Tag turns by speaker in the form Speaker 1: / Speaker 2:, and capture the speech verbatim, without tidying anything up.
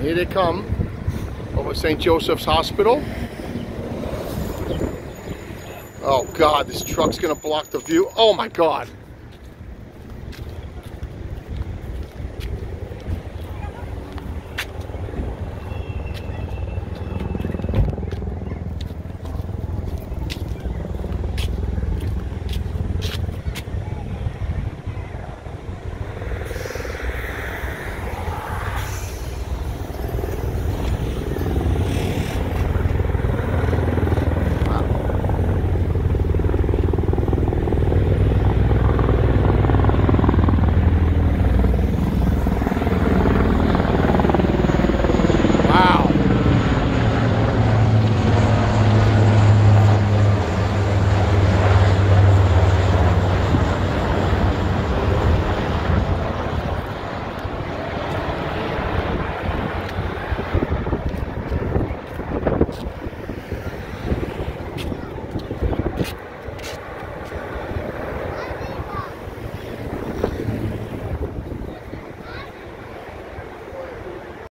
Speaker 1: Here they come over Saint Joseph's Hospital. Oh God, this truck's gonna block the view. Oh my God.